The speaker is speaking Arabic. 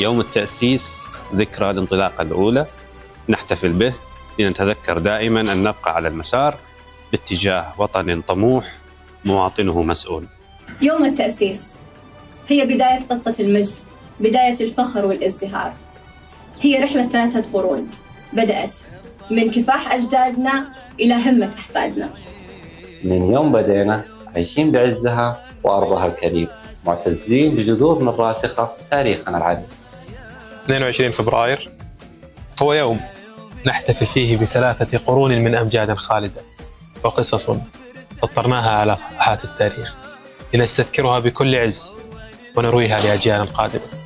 يوم التأسيس ذكرى الانطلاقة الأولى، نحتفل به لنتذكر دائما أن نبقى على المسار باتجاه وطن طموح مواطنه مسؤول. يوم التأسيس هي بداية قصة المجد، بداية الفخر والازدهار. هي رحلة 3 قرون بدأت من كفاح أجدادنا إلى همة أحفادنا. من يوم بدينا عايشين بعزها وأرضها الكريم، معتزين بجذورنا الراسخة تاريخنا العريق. 22 فبراير هو يوم نحتفل فيه ب3 قرون من أمجاد خالدة وقصص سطرناها على صفحات التاريخ لنستذكرها بكل عز ونرويها لأجيال قادمة.